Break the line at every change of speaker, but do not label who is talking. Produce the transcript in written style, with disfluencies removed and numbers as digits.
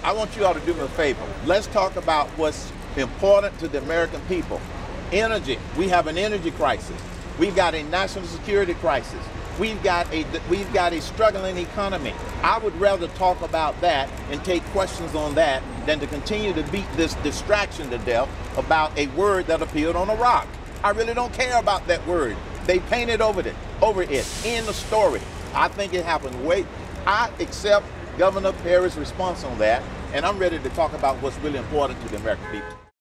I want you all to do me a favor. Let's talk about what's important to the American people. Energy. We have an energy crisis. We've got a national security crisis. We've got a struggling economy. I would rather talk about that and take questions on that than to continue to beat this distraction to death about a word that appeared on a rock. I really don't care about that word. They painted over it in the story. I think it happened. I accept Governor Perry's response on that, and I'm ready to talk about what's really important to the American people.